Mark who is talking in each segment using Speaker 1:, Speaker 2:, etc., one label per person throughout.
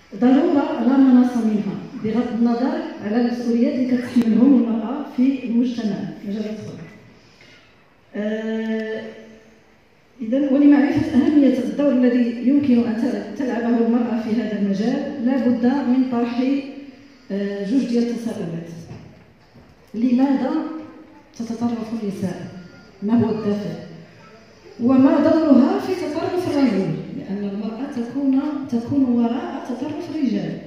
Speaker 1: ضروره لا مناص منها بغض النظر على المسؤوليات اللي كتحملهم المراه في المجتمع مجال الخدمه. إذا ولمعرفة أهمية الدور الذي يمكن أن تلعبه المرأة في هذا المجال لا بد من طرح جوج ديال التساؤلات. لماذا تتطرف النساء؟ ما هو الدافع؟ وما دورها في تطرف الرجل؟ لأن المرأة تكون وراء تطرف الرجال.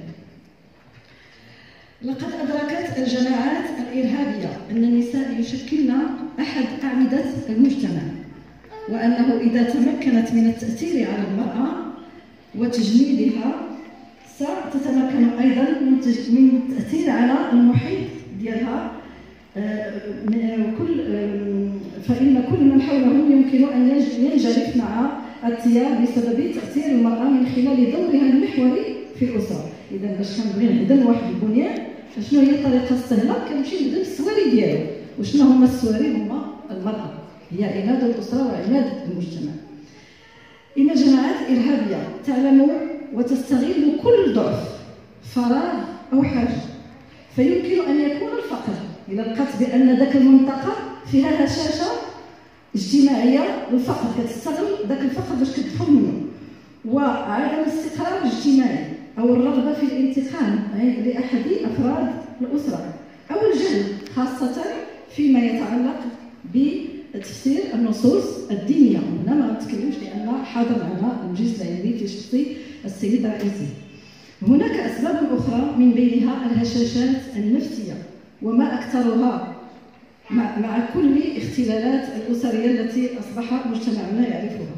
Speaker 1: لقد أدركت الجماعات الإرهابية أن النساء يشكلن أحد أعمدة المجتمع، وأنه إذا تمكنت من التأثير على المرأة وتجميدها ستتمكن أيضا من التأثير على المحيط ديالها، فإن كل من حولهم يمكن أن ينجرف مع التيار بسبب تأثير المرأة من خلال دورها المحوري في الأسرة. إذا باش كنبغي نهدم واحد البنيان، فشنو هي الطريقة السهلة؟ كنمشي نهدم السواري ديالو. وشنو هما السواري؟ هما المرأة، هي عماد الأسرة وعماد المجتمع. إن جماعات إرهابية تعلم وتستغل كل ضعف، فراغ أو حاجة، فيمكن أن يكون الفقر. إذا لقات بأن ذاك المنطقة فيها هشاشة اجتماعية للفقر، كتستغل ذاك الفقر باش كتدخل منه، وعدم الاستقرار الاجتماعي أو الرغبة في الانتقام لأحد أفراد الأسرة، أو الجهل خاصة فيما يتعلق بتفسير النصوص الدينية. هنا ما نتكلمش لأن حاضر معنا المجلس العلمي في شخص السيد الرئيسي. هناك أسباب أخرى من بينها الهشاشات النفسية، وما أكثرها مع كل اختلالات الأسرية التي أصبح مجتمعنا يعرفها.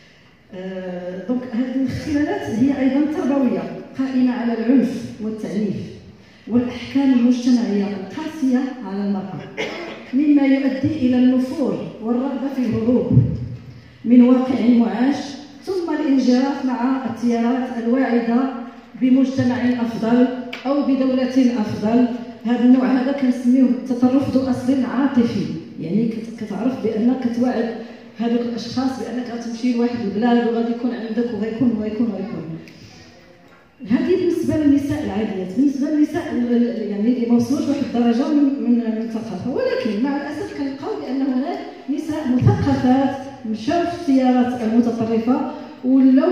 Speaker 1: دونك هذه الاختلالات هي أيضا تربوية قائمة على العنف والتعنيف والأحكام المجتمعية القاسية على المرأة، مما يؤدي إلى النفور والرغبة في الهروب من واقع معاش، ثم الانجراف مع التيارات الواعدة بمجتمع أفضل أو بدولة أفضل. هذا النوع هذا كنسميه التطرف ذو أصل عاطفي، يعني كتعرف بأنك كتوعد هذوك الأشخاص بأنك غتمشي لواحد البلاد وغادي يكون عندك وغيكون وغيكون وغيكون. هذه بالنسبة للنساء العاديات. بالنسبة للنساء يعني اللي ما وصلوش واحد الدرجة من الثقافة، ولكن مع الأسف كنلقاو بأن هناك نساء مثقفات مشاو في التيارات المتطرفة ولاو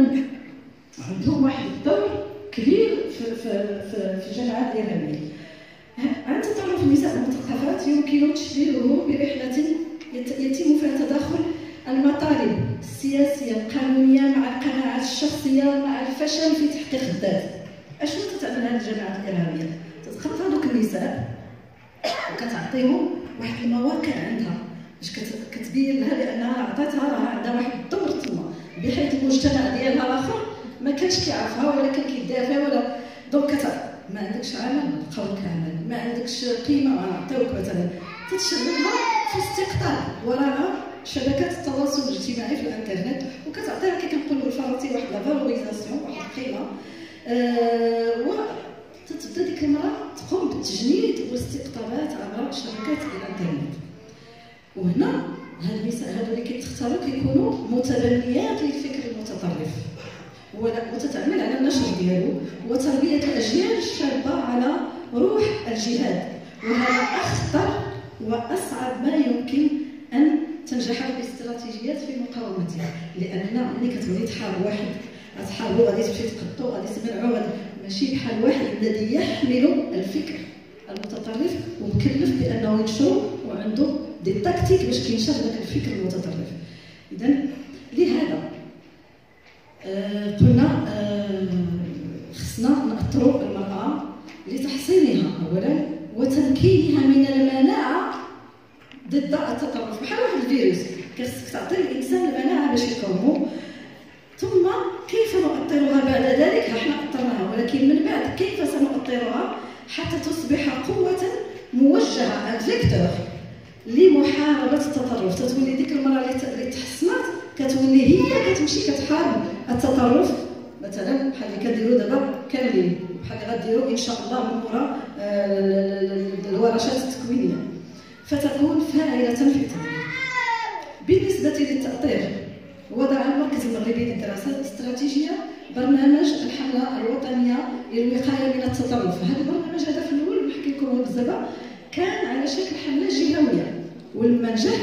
Speaker 1: عندهم واحد الدور كبير في الجماعات الإرهابية. عن تطرف النساء المثقفات يمكن تشبيهه برحلة يتم فيها تداخل المطالب السياسية القانونية مع القناعات الشخصية مع الفشل في تحقيق الذات. أشنو تتعمل هذه الجماعات الإرهابية؟ تتخطى هذوك النساء وكتعطيهم واحد المواقع عندها باش كتبين لها بأنها عطاتها راه عندها واحد الدور تما، بحيث المجتمع ديالها الآخر ما كانش كيعرفها ولا كان كيدافع ولا. دونك ما عندكش عمل نبقاوك عمل، ما عندكش قيمة نعطيوك مثلا، تتشغلها في استقطاب وراء شبكات التواصل الاجتماعي في الانترنت، وكتعطيها كي كنقولوا بالفرنسي واحد لا فالوريزاسيون، واحد القيمه، وتتبدا ديك المراه تقوم بالتجنيد والاستقطابات عبر شبكات الانترنت. وهنا هاد النساء هادو اللي كيتختاروا كيكونوا متبنيات للفكر المتطرف، وتتعمل على النشر ديالو وتربيه الاجيال الشابه على روح الجهاد، وهذا اخطر واصعب ما يمكن ان تنجح باستراتيجيات في مقاومتها. لان ملي كتولي تحارب واحد غتحاربو غادي تمشي تقطو غادي تمنعو، ماشي بحال واحد الذي يحمل الفكر المتطرف ومكلف بانه ينشر وعنده دي تاكتيك باش كينشر ذاك الفكر المتطرف. اذا لهذا قلنا خصنا نأثروا المرأة لتحصينها اولا وتمكينها من المناعه ضد التطرف. بحال واحد الفيروس كتعطي تعطي الانسان المناعه باش يقاومو، ثم كيف نؤطرها بعد ذلك؟ احنا اطرناها، ولكن من بعد كيف سنؤطرها حتى تصبح قوه موجهه فيكتور لمحاربه التطرف. تتولي ديك المراه اللي تحسنت كتولي هي كتمشي كتحارب التطرف، مثلا بحال اللي كنديروا دابا كاملين، بحال اللي غديروا ان شاء الله من وراء الورشات التكوينيه، فتكون فاعله في التدريب. بالنسبه للتأطير وضع المركز المغربي للدراسات الاستراتيجية برنامج الحملة الوطنية للوقاية من التطرف. هذا البرنامج هذا في الأول نحكي لكم هو بالزبط كان على شكل حملة جهوية، ولما نجح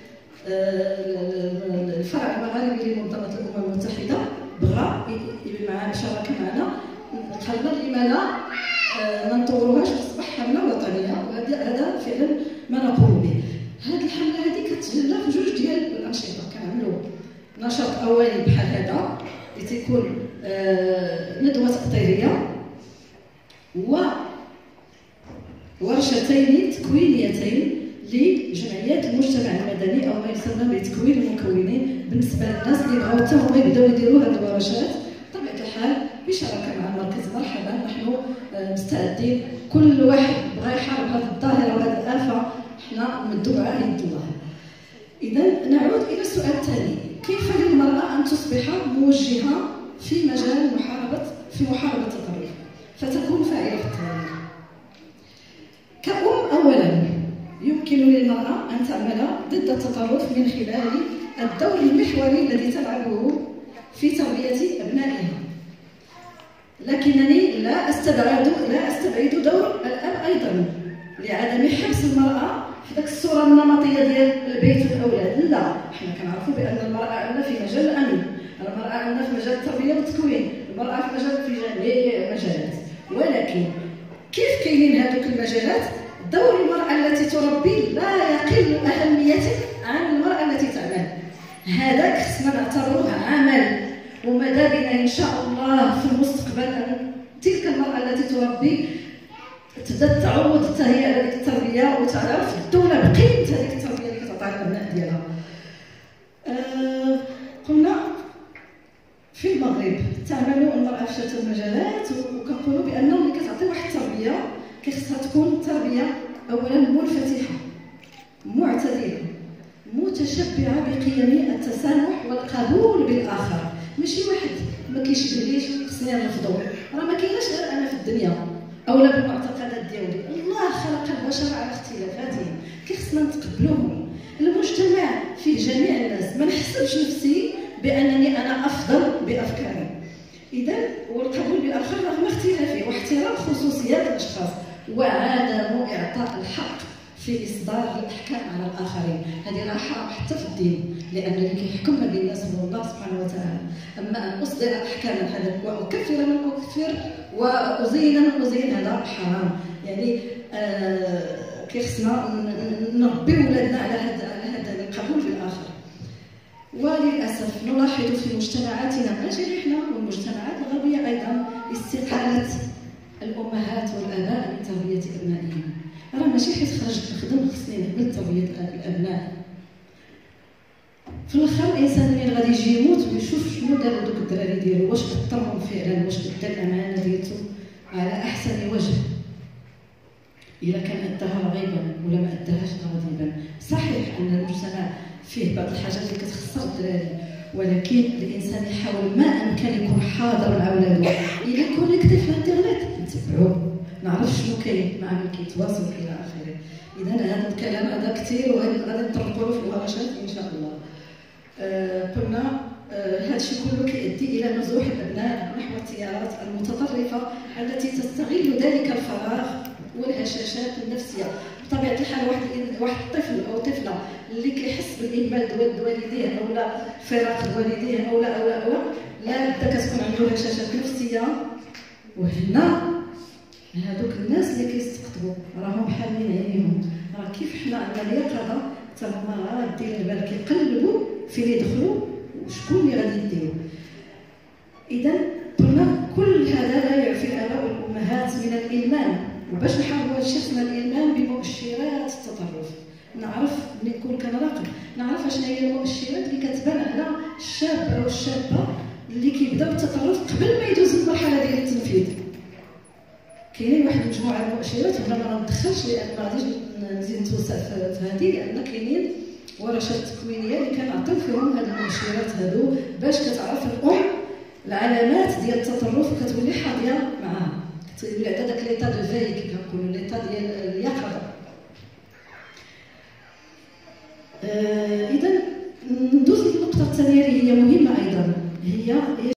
Speaker 1: الفرع المغاربي لمنظمة الأمم المتحدة بغى مع شارك معنا، قالنا لما لا ما نطوروهاش تصبح حملة وطنية، وهذا فعلا ما نقوم به. هذه الحملة هذه كتجلى في جوج ديال الأنشطة. كنعملوا نشاط أولي بحال هذا اللي تيكون ندوة تقطيرية وورشتين تكوينيتين لجمعيات المجتمع المدني او ما يسمى بتكوين المكونين بالنسبه للناس اللي بغاو حتى هما يبداو يديروا هذه الورشات بطبيعه الحال بشراكه مع المركز. مرحبا، نحن مستعدين، كل واحد بغى يحارب هذه الظاهره وهذه الافه حنا نمدوا معاه يد الله. اذا نعود الى السؤال الثاني، كيف للمراه ان تصبح موجهه في مجال محاربه التطرف فتكون فاعله في التغيير؟ كأم اولا يمكن للمرأة أن تعمل ضد التطرف من خلال الدور المحوري الذي تلعبه في تربية أبنائها، لكنني لا أستبعد دور الأب أيضا لعدم حبس المرأة في ذاك الصورة النمطية ديال البيت والأولاد. لا، حنا كنعرفوا بأن المرأة عندنا في مجال الأمن، المرأة عندنا في مجال التربية والتكوين، المرأة في جميع المجالات. ولكن كيف كاينين هذوك المجالات، دور المرأة التي تربي لا يقل أهمية عن المرأة التي تعمل. هذاك خصنا نعتبروه عمل، وماذا بنا إن شاء الله في المستقبل أن تلك المرأة التي تربي تبدا تعود حتى هي على هذيك التربية وتعرف الدولة بقيمة هذيك التربية اللي كتعطيها الأبناء ديالها. قلنا في المغرب تعمل المرأة في شتى المجالات، وكنقولوا بأنه ملي كتعطي واحد التربية كيخصها تكون تربية أولا منفتحة معتدلة متشبعة بقيم التسامح والقبول بالآخر. ماشي واحد ما كيشبهليش خصني نرفضو، راه ما كايناش غير أنا في الدنيا أولا بالمعتقدات ديالي، الله خلق البشر على اختلافاتهم كيخصنا نتقبلوهم. المجتمع فيه جميع الناس، ما نحسبش نفسي بأنني أنا أفضل بأفكاري. إذا والقبول بالآخر رغم اختلافه واحترام خصوصيات الأشخاص وعدم إعطاء الحق في إصدار الأحكام على الآخرين. هذه راه حرام حتى في الدين، لأن اللي كيحكم بين الناس هو الله سبحانه وتعالى. أما أن أصدر أحكاما هذا وأكفر من أكفر وأزين من أزين هذا حرام. يعني كيخصنا نربي ولادنا على هذا القبول بالآخر. وللأسف نلاحظ في مجتمعاتنا حنا والمجتمعات الغربية أيضا استقالة الأمهات والآباء من تربية أبنائهم. راه ماشي حيت خرجت نخدم خصني نهمل تربية الأبناء. في الآخر الإنسان ملي غادي يجي يموت ويشوف شنو داروا دوك الدراري ديالو، واش أثرهم فعلا، واش أدى الأمانة ديالته على أحسن وجه، إذا كان أداها رغيبا ولا ما أداهاش غاضبا. صحيح أن المجتمع فيه بعض الحاجات اللي كتخسر الدراري، ولكن الانسان يحاول ما امكن يكون حاضر مع ولادو. الا كونيكتي في الانترنت نتبعوه، نعرف شنو كاين مع من كيتواصل الى اخره. اذا هذا الكلام هذا كثير وغادي نطرقوا في الورشات ان شاء الله. قلنا هذا الشيء كله كيؤدي الى نزوح الابناء نحو التيارات المتطرفه التي تستغل ذلك الفراغ والهشاشات النفسيه. بطبيعه الحال واحد الطفل او طفله اللي كيحس بالاهمال ديال والديه او لا فراق والديه او لا لا بد كتكون عنده هشاشات نفسيه. وهنا هذوك الناس اللي كيستقطبوا راهم حامين عينيهم. راه كيف حنا عندنا اليقظه حتى هما غاديين البال كيقلبوا في اللي يدخلوا وشكون اللي غادي يديروا. اذا قلنا كل هذا لا يعفي الاباء والامهات من الالمام، وباش نحاربوا هذا الشيء خصنا الالمام بمؤشرات التطرف. نعرف ملي نكون كنراقب نعرف اشنا هي المؤشرات اللي كتبان على الشاب او الشابه اللي كيبداو التطرف قبل ما يدوز المرحله ديال التنفيذ. كاينين واحد المجموعه من المؤشرات ولا ما ندخلش لان ما غاديش نزيد نتوسع في هذه، لان كاينين ورشات تكوينيه اللي كنعطيو فيهم هاد المؤشرات هادو باش كتعرف الام العلامات ديال التطرف وكتولي حاضيه معاها. كتولي عندها داك ليطا دو فاي كيف كنقولوا ليطا ديال اليقظه.